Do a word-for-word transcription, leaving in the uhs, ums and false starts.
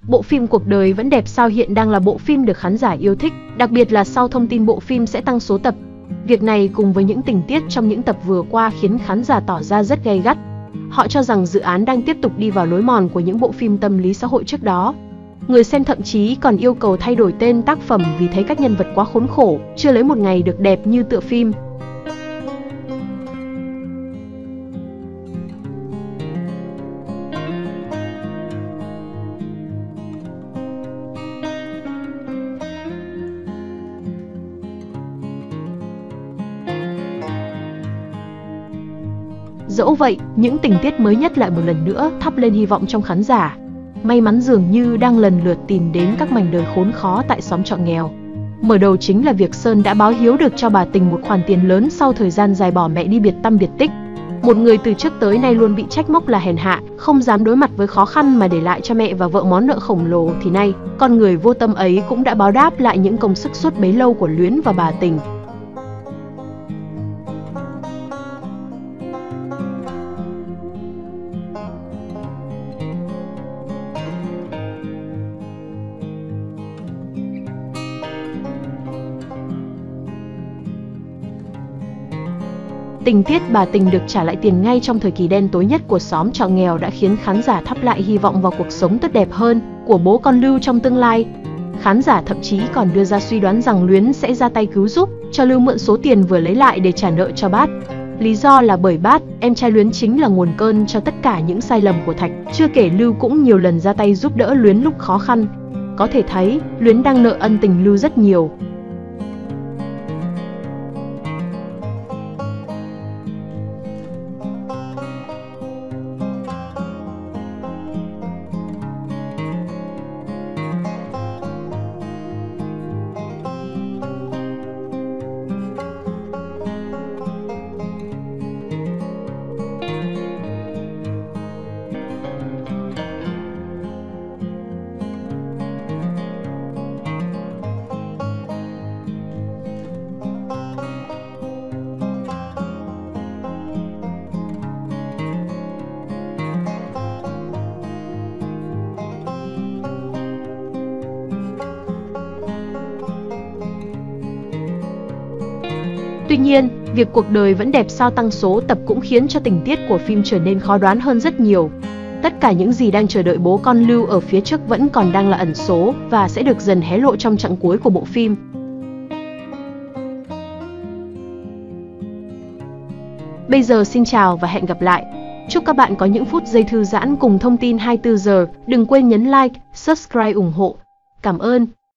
Bộ phim Cuộc đời vẫn đẹp sao hiện đang là bộ phim được khán giả yêu thích, đặc biệt là sau thông tin bộ phim sẽ tăng số tập. Việc này cùng với những tình tiết trong những tập vừa qua khiến khán giả tỏ ra rất gay gắt. Họ cho rằng dự án đang tiếp tục đi vào lối mòn của những bộ phim tâm lý xã hội trước đó. Người xem thậm chí còn yêu cầu thay đổi tên tác phẩm vì thấy các nhân vật quá khốn khổ, chưa lấy một ngày được đẹp như tựa phim. Dẫu vậy, những tình tiết mới nhất lại một lần nữa thắp lên hy vọng trong khán giả. May mắn dường như đang lần lượt tìm đến các mảnh đời khốn khó tại xóm trọ nghèo. Mở đầu chính là việc Sơn đã báo hiếu được cho bà Tình một khoản tiền lớn sau thời gian dài bỏ mẹ đi biệt tăm biệt tích. Một người từ trước tới nay luôn bị trách móc là hèn hạ, không dám đối mặt với khó khăn mà để lại cho mẹ và vợ món nợ khổng lồ, thì nay, con người vô tâm ấy cũng đã báo đáp lại những công sức suốt bấy lâu của Luyến và bà Tình. Tình tiết bà Tình được trả lại tiền ngay trong thời kỳ đen tối nhất của xóm trọ nghèo đã khiến khán giả thắp lại hy vọng vào cuộc sống tốt đẹp hơn của bố con Lưu trong tương lai. Khán giả thậm chí còn đưa ra suy đoán rằng Luyến sẽ ra tay cứu giúp, cho Lưu mượn số tiền vừa lấy lại để trả nợ cho Bát. Lý do là bởi Bát, em trai Luyến chính là nguồn cơn cho tất cả những sai lầm của Thạch, chưa kể Lưu cũng nhiều lần ra tay giúp đỡ Luyến lúc khó khăn. Có thể thấy, Luyến đang nợ ân tình Lưu rất nhiều. Tuy nhiên, việc Cuộc đời vẫn đẹp sao tăng số tập cũng khiến cho tình tiết của phim trở nên khó đoán hơn rất nhiều. Tất cả những gì đang chờ đợi bố con Lưu ở phía trước vẫn còn đang là ẩn số và sẽ được dần hé lộ trong chặng cuối của bộ phim. Bây giờ xin chào và hẹn gặp lại. Chúc các bạn có những phút giây thư giãn cùng thông tin hai mươi tư giờ. Đừng quên nhấn like, subscribe ủng hộ. Cảm ơn.